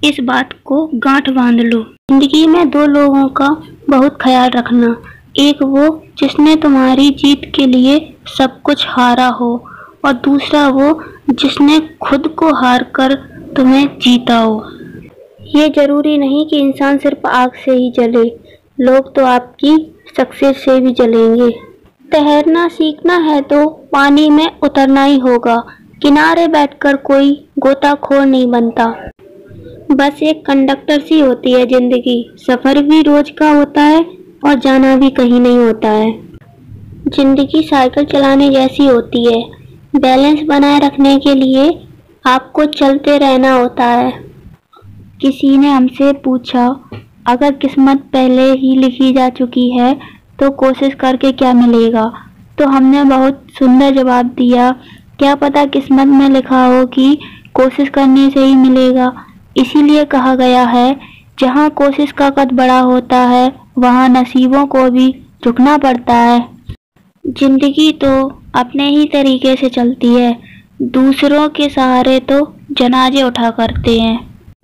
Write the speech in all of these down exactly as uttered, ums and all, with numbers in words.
इस बात को गांठ बांध लो। जिंदगी में दो लोगों का बहुत ख्याल रखना, एक वो जिसने तुम्हारी जीत के लिए सब कुछ हारा हो और दूसरा वो जिसने खुद को हार कर तुम्हें जीता हो। ये जरूरी नहीं कि इंसान सिर्फ आग से ही जले, लोग तो आपकी सक्सेस से भी जलेंगे। तैरना सीखना है तो पानी में उतरना ही होगा, किनारे बैठकर कोई गोताखोर नहीं बनता। बस एक कंडक्टर सी होती है जिंदगी, सफर भी रोज का होता है और जाना भी कहीं नहीं होता है। जिंदगी साइकिल चलाने जैसी होती है, बैलेंस बनाए रखने के लिए आपको चलते रहना होता है। किसी ने हमसे पूछा, अगर किस्मत पहले ही लिखी जा चुकी है तो कोशिश करके क्या मिलेगा? तो हमने बहुत सुंदर जवाब दिया, क्या पता किस्मत में लिखा हो कि कोशिश करने से ही मिलेगा। इसीलिए कहा गया है, जहाँ कोशिश का कद बड़ा होता है वहाँ नसीबों को भी झुकना पड़ता है। जिंदगी तो अपने ही तरीके से चलती है, दूसरों के सहारे तो जनाजे उठा करते हैं।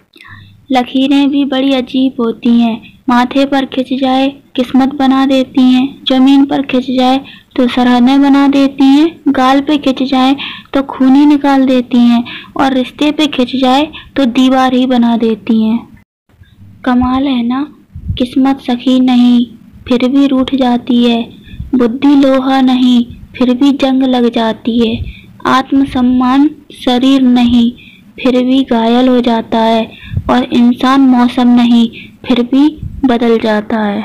लकीरें भी बड़ी अजीब होती हैं, माथे पर खिंच जाए किस्मत बना देती हैं, जमीन पर खिंच जाए तो सरहदें बना देती हैं, गाल पे खिंच जाए तो खून ही निकाल देती हैं और रिश्ते पे खिंच जाए तो दीवार ही बना देती हैं। कमाल है ना, किस्मत सखी नहीं फिर भी रूठ जाती है, बुद्धि लोहा नहीं फिर भी जंग लग जाती है, आत्मसम्मान शरीर नहीं फिर भी घायल हो जाता है और इंसान मौसम नहीं फिर भी बदल जाता है।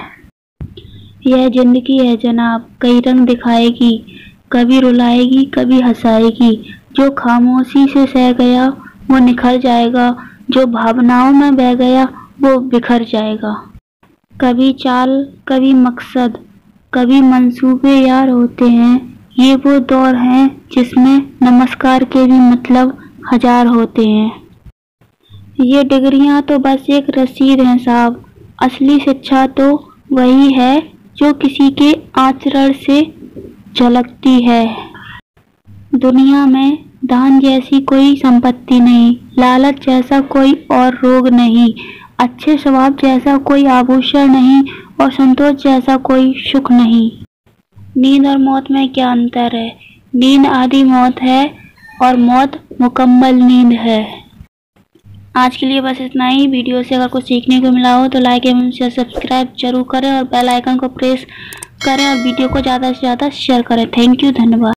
यह जिंदगी है जनाब, कई रंग दिखाएगी, कभी रुलाएगी कभी हंसाएगी। जो खामोशी से सह गया वो निखर जाएगा, जो भावनाओं में बह गया वो बिखर जाएगा। कभी चाल कभी मकसद कभी मंसूबे यार होते हैं, ये वो दौर है जिसमें नमस्कार के भी मतलब हजार होते हैं। ये डिग्रियां तो बस एक रसीद है साहब, असली शिक्षा तो वही है जो किसी के आचरण से झलकती है। दुनिया में दान जैसी कोई संपत्ति नहीं, लालच जैसा कोई और रोग नहीं, अच्छे स्वभाव जैसा कोई आभूषण नहीं और संतोष जैसा कोई सुख नहीं। नींद और मौत में क्या अंतर है? नींद आधी मौत है और मौत मुकम्मल नींद है। आज के लिए बस इतना ही। वीडियो से अगर कुछ सीखने को मिला हो तो लाइक एवं सब्सक्राइब जरूर करें और बेल आइकन को प्रेस करें और वीडियो को ज़्यादा से ज़्यादा शेयर करें। थैंक यू, धन्यवाद।